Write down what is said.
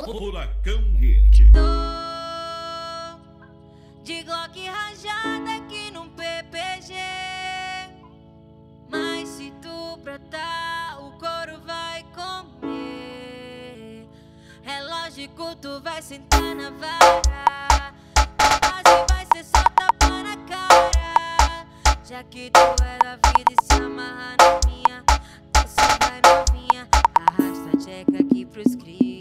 Furacão Hit. De Glock Rajada aqui num PPG. Mas se tu brotar, o couro vai comer. É lógico, tu vai sentar na vara. A base vai ser só tapa na cara. Já que tu é da vida e se amarra na minha, tu só vai novinha. Arrasta a tcheca aqui pros crios.